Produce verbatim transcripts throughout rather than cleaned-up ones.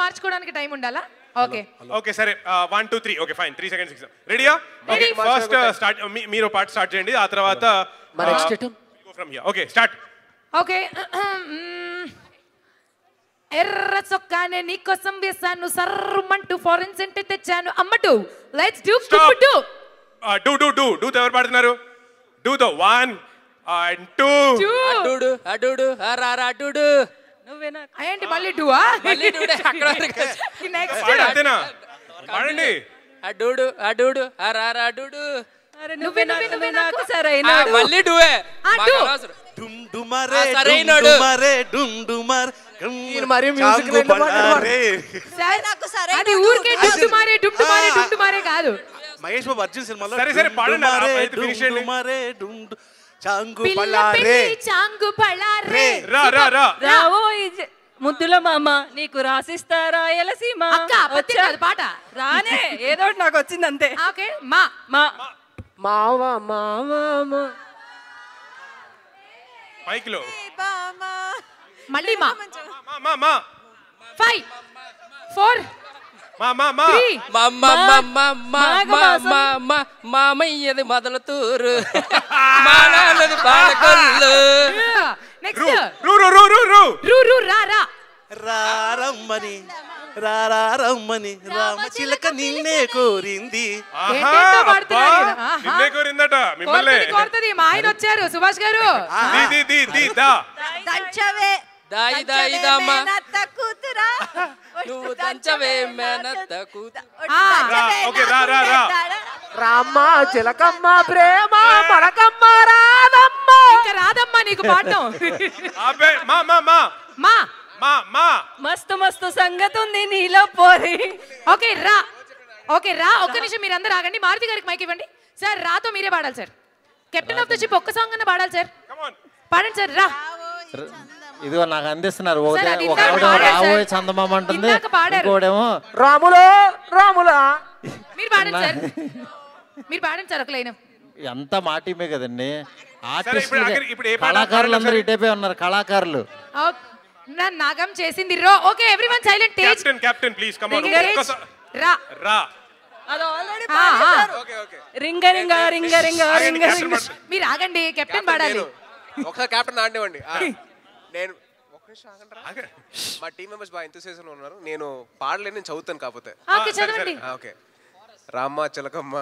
మార్చుకోవడానికి టైం ఉండాలా? Okay okay సరే one two three okay fine three seconds ఇస్తాం. రెడీయా? ఓకే ఫస్ట్ స్టార్ట్ మీరు పార్ట్ స్టార్ట్ చేయండి, ఆ తర్వాత from here. Okay start. Okay ఎర్ర చొక్కానే నీకోసం వేసాను సర్రమంటూ ఫారెన్ సెంట్ తెచ్చాను అమ్మటు let's do do do do do do ఎవరు పాడుతున్నారు? డు దో వన్ అండ్ టూ అడుడు అడుడు అరారా అడుడు నువ్వేనా ఏంటి మళ్ళీ డువా మళ్ళీ డుడే అక్కడ వరకు నెక్స్ట్ అంతేనా? పాడండి. అడుడు అడుడు అరారా అడుడు నువ్వే నువ్వే నువ్వే నాకు సరైన మళ్ళీ డువే డుమ్ డుమరే సరైనడు డుమరే డుమ్ డుమర్ నేను మరి మ్యూజిక్ రెండు పాడారే. అది ఊరికే డుమ్డుమారే డుమ్డుమారే డుమ్డుమారే కాదు. మహేష్ బాబు అర్జున్ సినిమాలో సరే సరే పాడండి, అయితే ఫినిష్ చేయండి. డుమరే డుమ్ చాంగు పిల్ల పలారే పెట్టి చాంగు పలారే రా రా రా రావో ముద్దుల మామ నీకు రాసిస్తారా ఎలసీమ అక్క పత్తి కాదు పాట రానే ఏదో ఒకటి నాకు వచ్చింది అంతే. ఓకే మా మా మావ మావ మైక్ లో మళ్ళీ మా మా మా మా ఫైవ్ ఫోర్ మా మా మా త్రీ మామయ్యది మొదలతూరు మానది పాలకొల్లు నెక్స్ట్ రు రు రు రు రు రు రు రా రా రారమ్మని రారమ్మని రామచిలక నిన్నే కోరింది. ఏంటేంటో పాడుతున్నారు ఈయన. ఆహా. నిన్నే కోరిందట మిమ్మల్ని. కోరుతుంది, కోరుతుంది. మా ఆయన వచ్చారు సుభాష్ గారు. ది ది ది ది దా దంచవే దాయి దాయి దమ్మ మేనత్త కూతురా నువ్వు దంచవే మేనత్త కూతురు. ఆ, రా ఓకే రా రా రా రామ్మ చిలకమ్మ ప్రేమ మనకమ్మ రాదమ్మ. ఇంకా రాదమ్మా నీకు పాడటం. ఆపే మా మా మా మా మా మా మస్తు మస్తు సంగతి ఉంది నీలో పోరి. ఓకే రా ఓకే రా ఒక్క నిమిషం మీరు అందరూ ఆగండి. మారుతి గారికి మైక్ ఇవ్వండి సార్. రాతో మీరే పాడాలి sir. Captain of the ship ఒక్క సాంగ్ అన్న పాడాలి సార్. పాడండి సార్. రా ఇదిగో నాకు అందిస్తున్నారు. సార్, అది ఒక ఇందాక పాడారు రాబోయే సార్. చందమామ అంటుంది, ఇందాక పాడారు. ఇంకోడేమో రాములో రాములా. మీరు పాడండి సార్. మీరు పాడండి సార్ ఒక లైన్. ఎంత మాటిమే కదండి. ఇప్పుడు ఆర్టిస్టులు ఆఖరి- ఇప్పుడు ఏ పాట కళాకారులు అందరూ పాడాలి? ఇటైపోయి ఉన్నారు కళాకారులు. నా నాగం చేసింది రో. Okay everyone silent. Tej captain captain please come on రా రా అది ఆల్రెడీ ఆ, ఆ. రింగ రింగ రింగ రింగ రింగ రింగ. మీరు ఆగండి. కెప్టెన్ పాడాలి. ఒకసారి కెప్టెన్ ఆడివ్వండి. నేను ఒక నిమిషం ఆగండి. మా టీం మెంబర్స్ బాగా ఎంతసేసం ఉన్నారు. నేను పాడలేను, నేను చదువుతాను కాకపోతే. ఓకే చదవండి. ఓకే రామ్మ చిలకమ్మ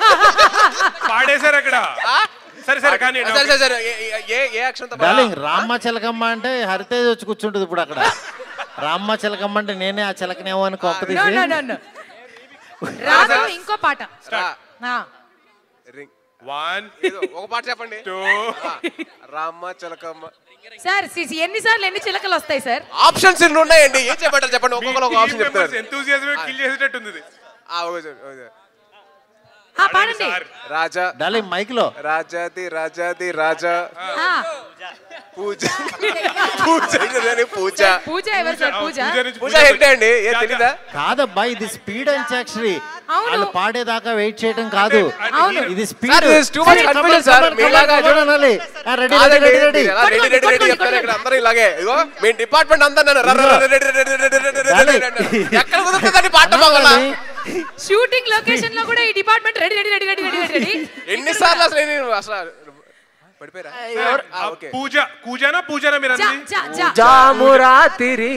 పాడేశారు అక్కడ. సరే సరే కానీ సరే సరే సరే ఏ- ఏ ఏ అక్షరంతో పాడాలి? డార్లింగ్ రామ్మ చిలకమ్మ అంటే హరితేజ్ వచ్చి కూర్చుంటుంది ఇప్పుడు అక్కడ. రామ్మ చిలకమ్మ అంటే నేనే ఆ చిలకనేమో అని కొంప No, తీసి no, no, no. రాదు ఇంకో పాట. ఆ. రింగ్ వన్ ఏదో ఒక పాట చెప్పండి. టూ రామ్మ చిలకమ్మ సార్ సి- సి- ఎన్నిసార్లు ఎన్ని చిలకలు వస్తాయి సార్? ఆప్షన్స్ ఎన్ని ఉన్నాయండి? ఏం చెప్పంటారు చెప్పండి. ఒక్కొక్కరు ఒక ఆప్షన్ చెప్తారు. ఎంతూసియాజం కిల్ చేసేటట్టు ఉంది. ఆ, ఓకే సార్, ఓకే సార్. ఆ పాడండి. రాజా డార్లింగ్ మైక్ లో రాజాది రాజాది రాజా ఆ. పూజ పూజ ఇదేనే పూజ పూజ ఎవరు సార్? పూజ పూజ హెగ్డే అండి. ఏ తెలీదా? కాదబ్బా, ఇది స్పీడ్ అండ్ యాక్చువల్లీ అవును. వాళ్ళు పాడేదాకా వెయిట్ చేయడం కాదు. అవును. ఇది sir, speed. this is too much confidence, sir. మీలాగా చూడాలి. రెడీ కాదండి, రెడీ రెడీ మీరు ఎలా రెడీ రెడీ రెడీ చెప్తారు ఇక్కడ అందరూ ఇలాగే. ఇదిగో మీ డిపార్ట్మెంట్ అంతా నన్ను ర- ర- ర- ready ready ready ready ready ready ready ready. ఎక్కడ కుదురుతుందండి పాట బాగా? షూటింగ్ లొకేషన్ లో కూడా ఈ department ready ready ready ready ready ready. ఎన్నిసార్లు అసలు నేను అసలు పడిపోయారా? ఆ, ఓకే. పూజ కూజానా పూజానా మీరు జా అన్నది? జా జా జామురాతిరి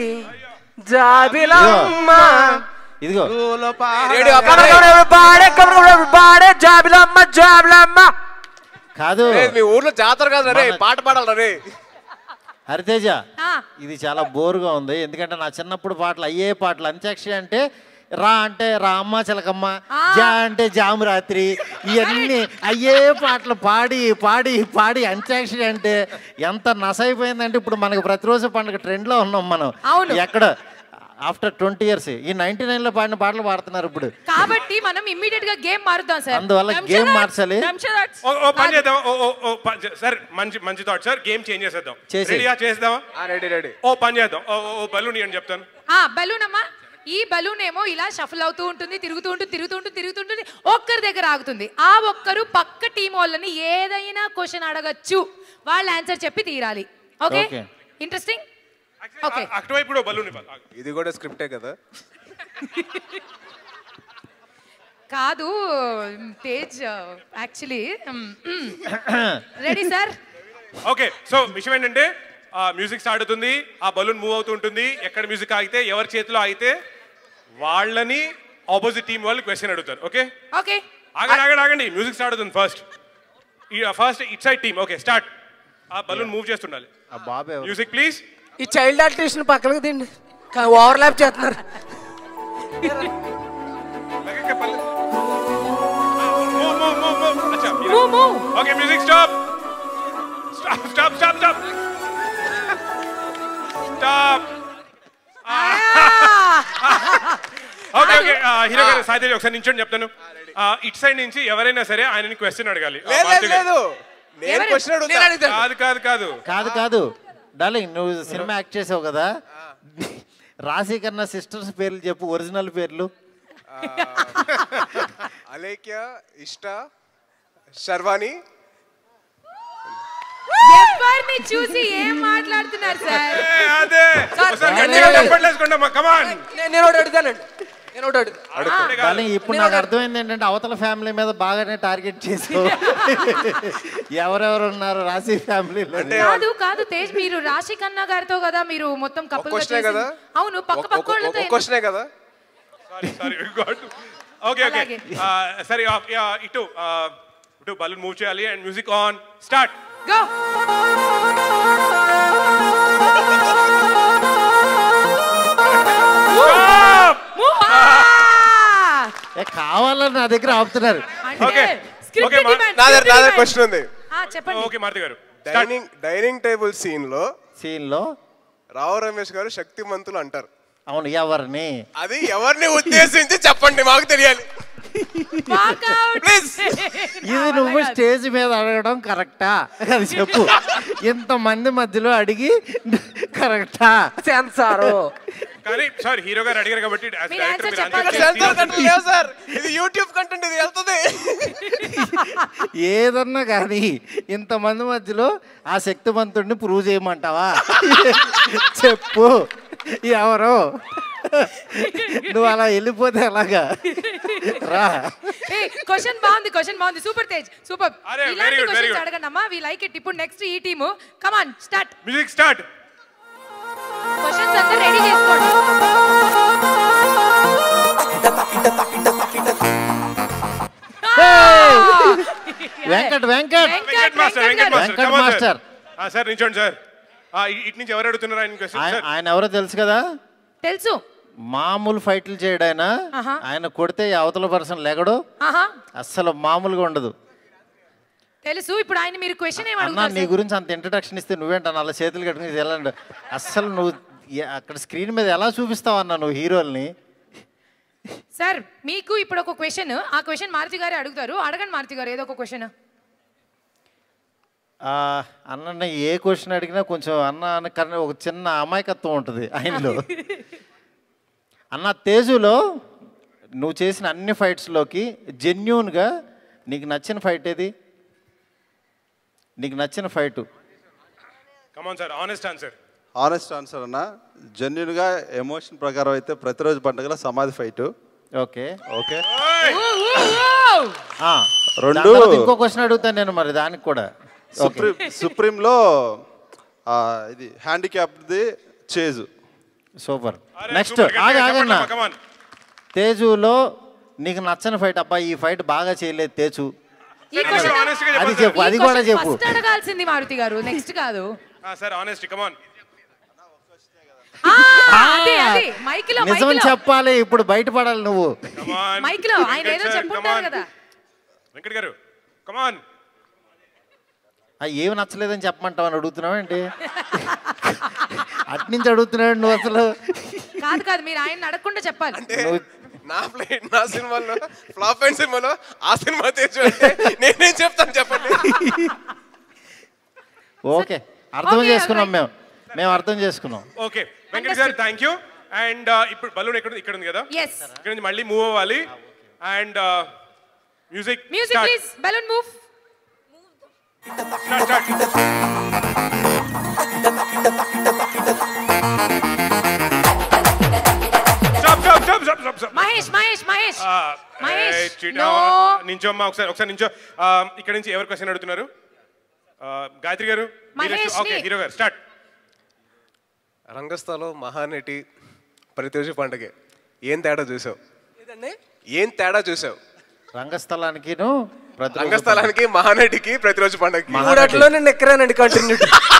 జాబిలమ్మ. ఇదిగో రేడియో బాడే బాడే జాబిలమ్మ జాబిలమ్మ. కాదు మీ ఊర్లో జాతర కాదు రే, పాట పాడాలి రే. హరితేజ, ఆ. ఇది చాలా బోరుగా ఉంది. ఎందుకంటే నా చిన్నప్పుడు పాటలు అయ్యే పాటలు. అంత్యాక్షరి అంటే రా అంటే రామ్మ చిలకమ్మ, జా అంటే జాము రాత్రి, ఇవన్నీ అయ్యే పాటలు పాడి పాడి పాడి అంత్యాక్షరి అంటే ఎంత నసైపోయిందంటే ఇప్పుడు మనకు ప్రతిరోజు పండుగ ట్రెండ్లో ఉన్నాం మనం. అవును. ఎక్కడ ఆఫ్టర్ ట్వంటీ ఇయర్స్ ఈ నైన్టీ నైన్ లో పాడిన పాటలు పాడుతున్నారు ఇప్పుడు. కాబట్టి మనం ఇమ్మీడియట్ గా గేమ్ మారుద్దాం సార్. అందువల్ల గేమ్ మార్చాలి. ఓ ఓ పని చేద్దాం. ఓ ఓ ఓ పని చే- సార్ మంచి మంచి థాట్ సార్. గేమ్ చేంజ్ చేసేద్దాం. చేసేయ్. రెడీయా? చేద్దామా? Ready ready. ఓ పని చేద్దాం. ఓ ఓ బలూన్ అని చెప్తాను. ఆ బలూన్ అమ్మా. ఈ బలూన్ ఏమో ఇలా షఫల్ అవుతూ ఉంటుంది, తిరుగుతూ ఉంటుంది, తిరుగుతూ ఉంటుంది, తిరుగుతుంటుంది. ఒక్కరి దగ్గర ఆగుతుంది. ఆ ఒక్కరు పక్క టీం వాళ్ళని ఏదైనా క్వశ్చన్ అడగచ్చు. వాళ్ళు ఆన్సర్ చెప్పి తీరాలి. Okay Okay. ఇంట్రెస్టింగ్. ఓకే అటువైపు కూడా బలూన్ ఇవ్వాలి. ఇది కూడా స్క్రిప్టే కదా. కాదు Tej actually ready sir. Okay so విషయం ఏంటంటే మ్యూజిక్ స్టార్ట్ అవుతుంది, ఆ బలూన్ మూవ్ అవుతూ ఉంటుంది. ఎక్కడ మ్యూజిక్ ఆగితే ఎవరి చేతిలో ఆగితే వాళ్ళని ఆపోజిట్ టీం వాళ్ళు క్వశ్చన్ అడుగుతారు. ఓకే ఓకే ఆగండి ఆగండి ఆగండి మ్యూజిక్ స్టార్ట్ అవుతుంది. First first it side team. Okay start. ఆ బలూన్ మూవ్ చేస్తుండాలి. బాబే మ్యూజిక్ ప్లీజ్. ఈ చైల్డ్ ఆర్టిస్ట్ పక్కలకు తిండి ఓవర్లాప్ చేస్తున్నారు. Okay music stop stop stop stop stop stop. Okay okay hero గారు సాయితేజ్ ఒకసారి నించోండి చెప్తాను. ఇట్ సైడ్ నుంచి ఎవరైనా సరే ఆయనని క్వశ్చన్ అడగాలి. కాదు కాదు కాదు కాదు కాదు డార్లింగ్, నువ్వు సినిమా యాక్ట్ చేసావు కదా, రాశి కన్నా సిస్టర్స్ పేర్లు చెప్పు, ఒరిజినల్ పేర్లు. అలేఖ్య, ఇష్ట, శర్వాణి. ఎవరిని చూసి ఏం మాట్లాడుతున్నారు సార్? అదే కమాన్ నేను ఒకటి అడుగుతానండి నేను ఒకటి అడుగుతాను డార్లింగ్. ఇప్పుడు నాకు అర్థమైంది ఏంటంటే అవతల ఫ్యామిలీ మీద బాగానే టార్గెట్ చేసావు. ఎవరెవరు ఉన్నారు రాశి ఫ్యామిలీలో? కాదు కాదు తేజ్, మీరు రాశి ఖన్నా గారితో కదా మీరు మొత్తం కపుల్ కదా. అవును పక్క పక్క వాళ్ళతో క్వశ్చనే కదా. సారీ సారీ ఓకే ఓకే సరే ఇటు ఇటు బలూన్ మూవ్ చేయాలి and music on start. Go. కావాలని నా దగ్గర ఆపుతున్నారు. ఓకే ఓకే నా దగ్గర నా దగ్గర క్వశ్చన్ ఉంది. చెప్పండి. ఓకే మారుతి గారు. డైనింగ్ డైనింగ్ టేబుల్ సీన్ లో సీన్ లో రావు రమేష్ గారు శక్తిమంతులు అంటారు. అవును, ఎవరిని? అది ఎవరిని ఉద్దేశించి చెప్పండి, మాకు తెలియాలి ప్లీజ్. ఇది నువ్వు స్టేజ్ మీద అడగడం కరెక్టా? అది చెప్పు. ఇంతమంది మధ్యలో అడిగి కరెక్టా? సెన్సారు. కానీ సార్ హీరో గారు అడిగారు కాబట్టి సార్ ఇది యూట్యూబ్ కంటెంట్, ఇది వెళ్తుంది. ఏదన్నా కానీ ఇంతమంది మధ్యలో ఆ శక్తివంతుడిని ప్రూవ్ చేయమంటావా? చెప్పు ఎవరు? నువ్వు అలా వెళ్ళిపోతే ఎలాగా? రా. క్వశ్చన్ బాగుంది, క్వశ్చన్ బాగుంది, సూపర్ తేజ్ సూపర్. ఇలాంటి క్వశ్చన్స్ అడగండి అమ్మా, వి లైక్ ఇట్. ఇప్పుడు నెక్స్ట్ ఈ team come on start. Music start. Questions అంతా రెడీ చేసుకోండి. Venkat Venkat Venkat master Venkat Venkat master sir నించోండి సార్. ఇటు నుంచి ఎవరు అడుగుతున్నారు ఆయన క్వశ్చన్? ఆయన ఎవరో తెలుసు కదా? తెలుసు. మామూలు ఫైట్లు చేయడాయన. ఆయన కొడితే అవతల పర్సన్ లెగడు, అస్సలు మామూలుగా ఉండదు. తెలుసు. ఇప్పుడు ఆయన మీరు క్వశ్చన్ ఏం అన్నా, అడుగుతారు? నీ గురించి అంత ఇంట్రడక్షన్ ఇస్తే నువ్వేంట అలా చేతులు కట్టుకుని వెళ్ళండి. అస్సలు నువ్వు అక్కడ స్క్రీన్ మీద ఎలా చూపిస్తావు అన్నా నువ్వు హీరోల్ని? సార్ మీకు ఇప్పుడు ఒక క్వశ్చన్, ఆ క్వశ్చన్ మారుతి గారే అడుగుతారు. అడగండి మారుతి గారు ఏదో ఒక క్వశ్చన్. అన్న ఏ క్వశ్చన్ అడిగినా కొంచెం అన్న కన్నా ఒక చిన్న అమాయకత్వం ఉంటుంది ఆయనలో. అన్న, తేజులో నువ్వు చేసిన అన్ని ఫైట్స్లోకి జెన్యూన్గా నీకు నచ్చిన ఫైట్ ఏది? నీకు నచ్చిన fight? Come on sir, honest answer. Honest answer అన్న, జెన్యున్గా ఎమోషన్ ప్రకారం అయితే ప్రతిరోజు పండుగల సమాధి ఫైట్. ఓకే ఓకే రెండు. ఇంకో క్వశ్చన్ అడుగుతాను నేను మరి దానికి కూడా. సుప్రీం సుప్రీంలో ఇది హ్యాండిక్యాప్ది చేజు. సూపర్. నెక్స్ట్ ఆగన్నా, తేజులో నీకు నచ్చని ఫైట్, అబ్బా ఈ ఫైట్ బాగా చేయలేదు తేజు, అది చెప్పు. అది కూడా చెప్పు. అడగాల్సింది మారుతి గారు, నెక్స్ట్ కాదు. Sir honest come on. నిజం చెప్పాలి, ఇప్పుడు బయటపడాలి నువ్వు. మైక్ లో ఆయన ఏదో చెప్పుంటారు కదా. వెంకట్ గారు కమాన్. ఏమి నచ్చలేదని చెప్పమంటావు అని అడుగుతున్నావు ఏంటి? అట్నుంచి అడుగుతున్నాడు నువ్వు అసలు. కాదు కాదు, మీరు ఆయన అడగకుండా చెప్పాలి. నా ప్లేట్ నా సినిమాలో ఫ్లాప్ అయిన సినిమాలో ఆ సినిమా తెచ్చు నేనేం చెప్తాను చెప్పండి. ఓకే, అర్థం చేసుకున్నాం మేము మేము అర్థం చేసుకున్నాం. ఓకే వెంకట్ గారు థ్యాంక్ యూ. అండ్ ఇప్పుడు బలూన్ ఎక్కడ ఇక్కడ ఉంది కదా, ఇక్కడ నుంచి మళ్ళీ మూవ్ అవ్వాలి. And music music please, balloon move. Start start. Stop stop stop stop stop Mahesh Mahesh Mahesh Mahesh cheater no. నించోమ్మా ఒకసారి ఒకసారి నించో ఆ, ఇక్కడ నుంచి ఎవరు క్వశ్చన్ అడుగుతున్నారు ఆ, గాయత్రి గారు మహేష్ ఓకే హీరో గారు స్టార్ట్. రంగస్థలం మహానటి ప్రతిరోజు పండగే ఏం తేడా చూసావు? ఏం తేడా చూసావు రంగస్థలానికి రంగస్థలానికి మహానటికి ప్రతిరోజు పండగకి? మూడట్లో నేను ఎక్కరానండి కంటిన్యూ.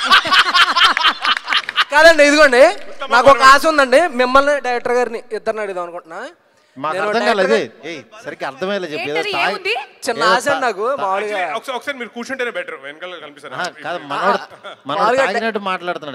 కాదండి ఇదిగోండి నాకు ఒక ఆశ ఉందండి, మిమ్మల్ని డైరెక్టర్ గారిని ఇద్దరిని అడుగుదాం అనుకుంటున్నా. మాకు అర్థం కాలేదు. సరిగ్గా అర్థమయ్యేలా చెప్పి చిన్న ఆశ నాకు మామూలుగా. ఒకసారి ఒకసారి మీరు కూర్చుంటేనే బెటర్, వెనకాల కనిపిస్తారు. కాదు మనోడు మనోడు తాగినట్టు మాట్లాడుతున్నాడు.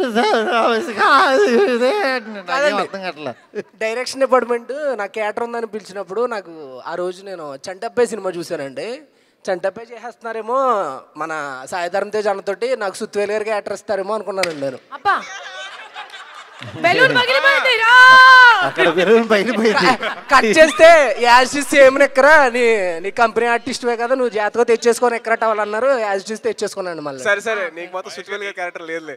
అర్థం కావట్లా. డైరెక్షన్ డిపార్ట్మెంట్ నాకు క్యాటర్ ఉందని పిలిచినప్పుడు నాకు ఆ రోజు నేను చంటబ్బాయి సినిమా చూశానండి. చంటబ్బాయి చేసేస్తున్నారేమో మన సాయిధరం తేజ్ అన్నతోటి నాకు సుత్వేల్ గారికి క్యాటర్ ఇస్తారేమో అనుకున్నానండి నేను. అబ్బా బెలూన్ పగిలిపోయింది రా. అక్కడ బెలూన్ పగిలిపోయింది. కట్ చేస్తే యాజ్ ఇస్ సేమ్ ఎక్కరా నీ నీ కంపెనీ ఆర్టిస్ట్వే కదా నువ్వు జాతగా తెచ్చేసుకొని ఎక్కడ అవ్వాలన్నారు. యాజ్ ఇస్ తెచ్చేసుకున్నాను మళ్ళీ. సరే సరే నీకు మాత్రం సుచ్వేల్ గా క్యారెక్టర్ లేదులే.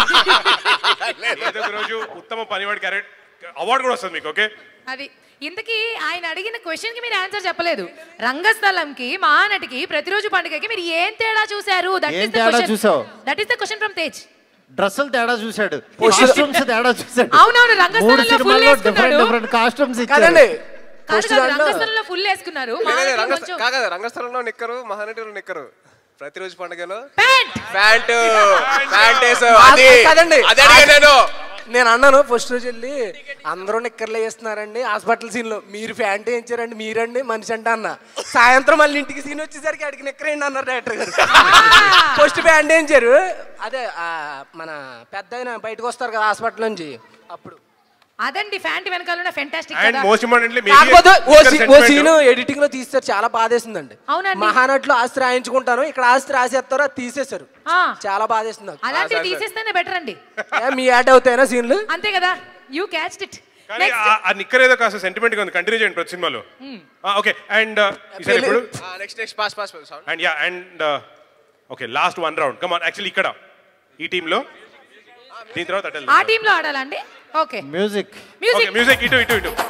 ఏదో ఒక రోజు ఉత్తమ పనివాడి క్యారెక్టర్ అవార్డు కూడా వస్తుంది మీకు. ఓకే అది ఇంతకీ ఆయన అడిగిన క్వశ్చన్ కి మీరు ఆన్సర్ చెప్పలేదు. రంగస్థలంకి మహానటికి ప్రతిరోజు పండుగకి మీరు ఏం తేడా చూశారు? That is the question. That is the question from Tej. డ్రెస్సులు తేడా చూశాడు, కాస్ట్యూమ్స్ తేడా చూశాడు. అవునవును రంగస్థలంలో ఫుల్ వేసుకున్నాడు. డిఫరెంట్ కాస్ట్యూమ్స్ కాదండి రంగస్థలంలో ఫుల్ వేసుకున్నారు. కాదు రంగస్థలంలో నిక్కరు, మహానటిలో నిక్కరు, ప్రతిరోజు పండుగలో ప్యాంట్ ప్యాంట్ ప్యాంట్ కాదండి. అదే నేను నేను అన్నాను ఫస్ట్ రోజు వెళ్ళి అందరూ నిక్కర్లు వేస్తున్నారండి హాస్పిటల్ సీన్ లో, మీరు ప్యాంట్ వేయించారండి మీరండి మనిషి అంటే అన్న. సాయంత్రం మళ్ళీ ఇంటికి సీన్ వచ్చేసరికి అడిగి నిక్కరేయండి అన్నారు డైరెక్టర్ గారు. ఫస్ట్ ప్యాంట్ వేయించారు. అదే మన పెద్ద ఆయన బయటకు వస్తారు కదా హాస్పిటల్ నుంచి అప్పుడు. అదండి ఫ్యాంట్ వెనకాల ఫెంటాస్టిక్. అండ్ మోస్ట్ ఇంపార్టెంట్లీ కాకపోతే ఓ సీన్ ఎడిటింగ్ లో తీస్తారు చాలా బాధేసిందండి. అవునండి మహానట్లో ఆస్తి రాయించుకుంటాను, ఇక్కడ ఆస్తి రాసేస్తారో తీసేశారు. చాలా బాధేస్తుంది. అలాంటివి తీసేస్తేనే బెటర్ అండి. మీ యాడ్ అవుతాయినా సీన్లు అంతే కదా. You catched it. కానీ ఆ నిక్కర్ ఏదో కాస్త సెంటిమెంట్ గా ఉంది, కంటిన్యూ చేయండి ప్రతి సినిమాలో. ఓకే అండ్ ఈసారి ఇప్పుడు next next pass pass and ya and okay last one round come on. Actually ఇక్కడ ఈ టీమ్ లో దీని తర్వాత అటెల్ ఆ టీమ్ లో ఆడాలండి. ఓకే మ్యూజిక్ మ్యూజిక్ మ్యూజిక్ ఇటు ఇటు ఇటు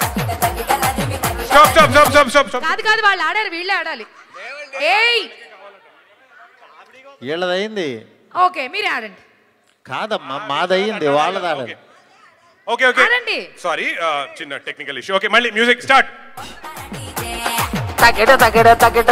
stop stop stop stop stop stop. కాదు కాదు వాళ్ళు ఆడారు వీళ్ళే ఆడాలి. ఏయ్ వీళ్ళదయింది. ఓకే మీరే ఆడండి. కాదమ్మా మాదయింది వాళ్ళది ఆడాలి. ఓకే ఓకే ఆడండి. సారీ చిన్న టెక్నికల్ ఇష్యూ. ఓకే మళ్ళీ మ్యూజిక్ స్టార్ట్. తగ్గడ తగ్గడ తగ్గడ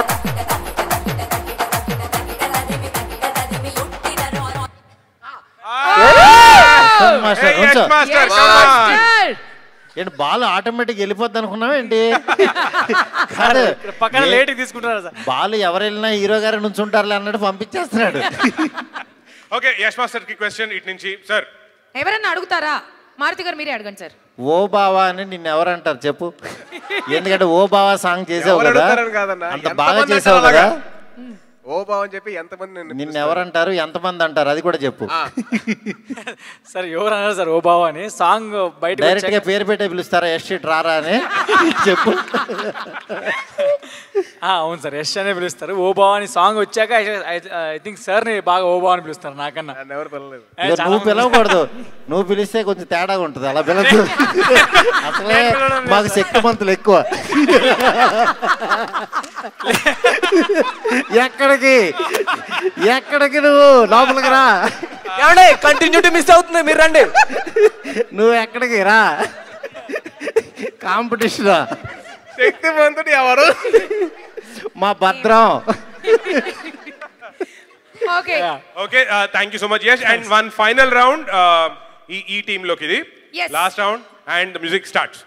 ఏంటి బాల్ ఆటోమేటిక్ వెళ్ళిపోద్ది అనుకున్నావా ఏంటి? పక్కన లేట్ తీసుకుంటారా సార్? బాల్ ఎవరు వెళ్ళినా హీరో గారు నుంచి ఉంటారులే అన్నట్టు పంపించేస్తున్నాడు. ఓకే యష్ మాస్టర్ కి క్వశ్చన్ ఇటు నుంచి సార్. ఎవరన్నా అడుగుతారా? మారుతి గారు మీరే అడగండి సార్. ఓ బావా అని నిన్ను ఎవరంటారు చెప్పు? ఎందుకంటే ఓ బావా సాంగ్ చేసావు కదా, అంత బాగా చేసావు కదా. ఓ బావ అని చెప్పి ఎంతమంది నిన్ను ఎవరంటారు, ఎంతమంది అంటారు అది కూడా చెప్పు. సార్ ఎవరు అన్నారు సార్ ఓ బావ అని? సాంగ్ బయట డైరెక్ట్ గా పేరు పెట్టే పిలుస్తారా ఎస్ షీట్ రారా అని చెప్పు. అవును సార్ ఎస్ అనే పిలుస్తారు. ఓ బావ అని సాంగ్ వచ్చాక ఐ థింక్ సార్ ని బాగా ఓ బావ అని పిలుస్తారు నాకన్నా. నువ్వు పిలవకూడదు, నువ్వు పిలిస్తే కొంచెం తేడాగా ఉంటుంది. అలా పిలవద్దు, అసలే మాకు శక్తిమంతులు ఎక్కువ. ఎక్కడికి ఎక్కడికి నువ్వు లోపలికి రా. ఏమండి కంటిన్యూటీ మిస్ అవుతుంది, మీరు రండి. నువ్వు ఎక్కడికి రా. కాంపిటీషన్ శక్తిమంతుడు ఎవరు? మా భద్రం. Okay okay thank you so much Yash. And one final round ఈ ఈ టీమ్ లోకి, ఇది last round and music starts.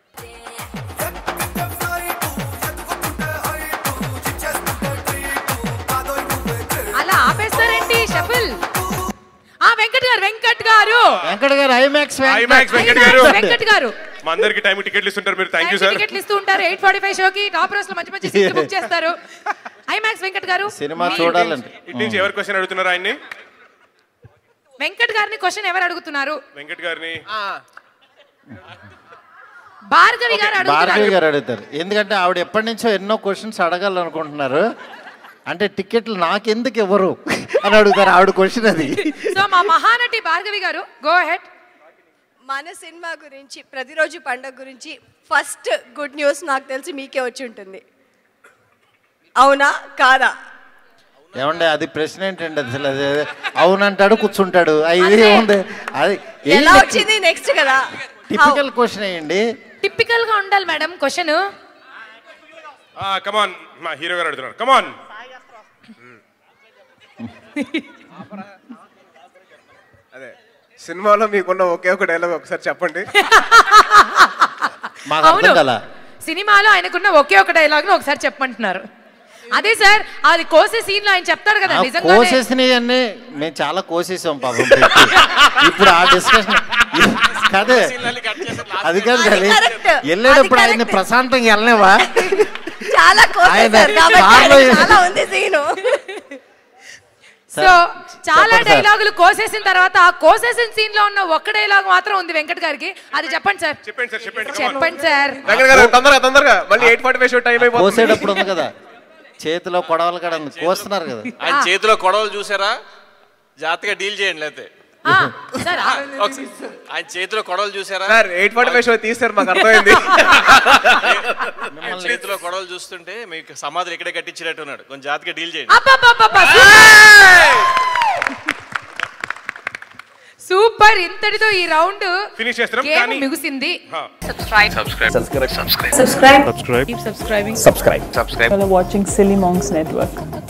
అలా ఆపేస్తారేంటి షఫిల్? ఆ వెంకట్ గారు వెంకట్ గారు వెంకట్ గారు ఐమాక్స్ ఐమాక్స్ వెంకట్ గారు వెంకట్ గారు మా అందరికి టైం టికెట్లు ఇస్తుంటారు మీరు. Thank you sir. టికెట్లు ఇస్తూ ఉంటారు. ఎయిట్ ఫార్టీ ఫైవ్ షోకి టాప్ రోస్ లో మంచి మంచి సీట్లు బుక్ చేస్తారు. ఐమాక్స్ వెంకట్ గారు సినిమా చూడాలండి. ఇటు నుంచి ఎవరు క్వశ్చన్ అడుగుతున్నారు ఆయన్ని? వెంకట్ గారిని క్వశ్చన్ ఎవరు అడుగుతున్నారు? వెంకట్ గారిని భార్గవి గారు అడుగుతున్నారు. భార్గవి గారు అడుగుతారు. ఎందుకంటే ఆవిడ ఎప్పటి నుంచో ఎన్నో క్వశ్చన్స్ అడగాలనుకుంటున్నారు. అంటే టికెట్లు నాకెందుకు ఇవ్వరు అని అడుగుతారు ఆవిడ క్వశ్చన్ అది. సో మా మహానటి భార్గవి గారు గో అహెడ్. మన సినిమా గురించి ప్రతిరోజు పండగ గురించి ఫస్ట్ గుడ్ న్యూస్ నాకు తెలిసి మీకే వచ్చి ఉంటుంది. అవునా కాదా? ఏమండి అది ప్రశ్న ఏంటండి అసలు అది అవునంటాడు కూర్చుంటాడు అది ఏముంది అది ఎలా వచ్చింది నెక్స్ట్ కదా టిపికల్ క్వశ్చన్ అయ్యండి. టిపికల్ గా ఉండాలి మేడం క్వశ్చన్. కమాన్ మా హీరో గారు అడుగుతున్నారు కమాన్. అదే సినిమాలో మీకున్న ఒకే ఒక డైలాగ్ ఒకసారి చెప్పండి. మాకు అర్థం కదా. సినిమాలో ఆయనకున్న ఒకే ఒక డైలాగ్ ను ఒకసారి చెప్పమంటున్నారు. అదే సార్ అది కోసే సీన్ లో ఆయన చెప్తారు కదా నిజంగా కోసేసినవి అన్ని మేము చాలా కోసేసాం పాపం. ఇప్పుడు ఆ డిస్కషన్ కదే అది కాదు కానీ వెళ్ళేటప్పుడు ఆయన్ని ప్రశాంతంగా వెళ్ళనేవా? చాలా చాలా ఉంది సీను. సో చాలా డైలాగులు కోసేసిన తర్వాత ఆ కోసేసిన సీన్ లో ఉన్న ఒక్క డైలాగ్ మాత్రం ఉంది వెంకట్ గారికి. అది చెప్పండి సార్. చెప్పండి సార్ చెప్పండి చెప్పండి సార్. తొందరగా తొందరగా మళ్ళీ eight forty five show time అయిపోతుంది. కోసేటప్పుడు ఉంది కదా చేతిలో కొడవలు కూడా కోస్తున్నారు కదా. ఆయన చేతిలో కొడవలు చూసారా? జాగ్రత్తగా డీల్ చేయండి లేకపోతే. ఆయన చేతిలో కొడవలు చూసారా? Sir eight forty five show తీస్తారు మాకు అర్థమైంది. చేతిలో కొడవలు చూస్తుంటే మీకు సమాధులు ఇక్కడే కట్టించినట్టు ఉన్నాడు. కొంచెం జాగ్రత్తగా డీల్ చేయండి. సూపర్. ఇంతటితో ఈ రౌండ్ ఫినిష్ చేస్తాం కానీ ముగిసింది. Subscribe. Subscribe. Subscribe. Subscribe. Subscribe. Keep subscribing. Subscribe. Subscribe. While watching Silly Monks Network.